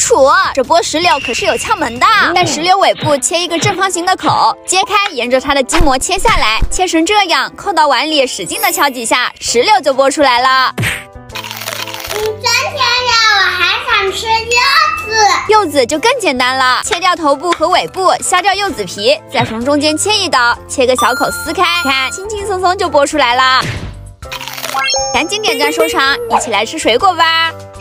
楚，这剥石榴可是有窍门的。在石榴尾部切一个正方形的口，揭开，沿着它的筋膜切下来，切成这样，扣到碗里，使劲的敲几下，石榴就剥出来了。 真甜呀！我还想吃柚子。 柚子就更简单了，切掉头部和尾部，削掉柚子皮，再从中间切一刀，切个小口撕开，看，轻轻松松就剥出来了。赶紧点赞收藏，一起来吃水果吧！